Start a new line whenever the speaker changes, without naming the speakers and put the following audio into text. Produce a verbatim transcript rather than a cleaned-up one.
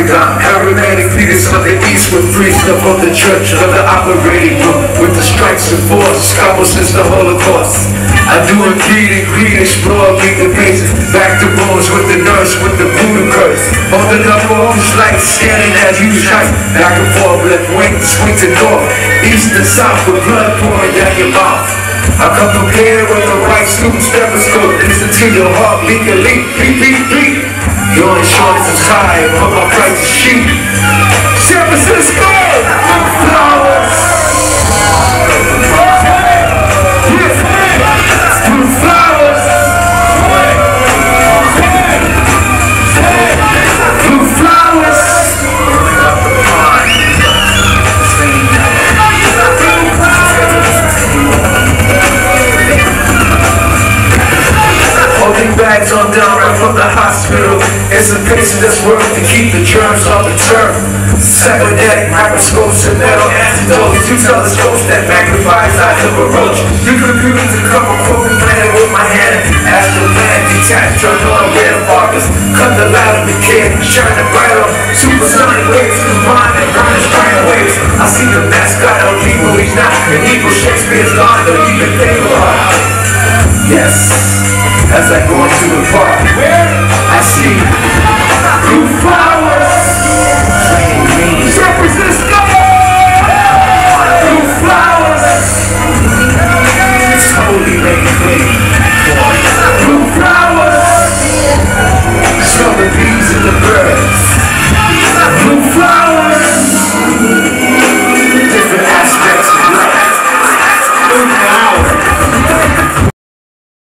Octagon, aromatic Venus of the east with priests of the church of the operating room with the stripes and force, scalpel since the Holocaust. I do indeed and greed, explore, meet the patients, back to bones with the nurse with the Buddha curse. Holding up all these lights, scanning as you shine, back and forth, left wing, swing to north, east and south with blood pouring down your mouth. I come prepared with the right scoop stethoscope, listen to your heart beat and leap, beat, beat, beat. Your insurance is high, but my price is cheap. San Francisco, flowers. Blue flowers. Blue flowers. Holding bags on down right from the hospital. It's a patient that's working to keep the germs off the turf. Cybernetic microscopes and metal antidotes. Two telescopes that magnifies eyes of a roach. New computers to cover broken planet with my hand. Astral man detached, turned on red focus. Cut the light of the kid, shining brighter. Supersonic waves combine and burn bright waves. I see the mascot of people, he's not an evil. Shakespeare's gone, don't even think about it. Yes, as I go into the park, I see blue flowers. San Francisco, blue flowers. It's holy, baby. Blue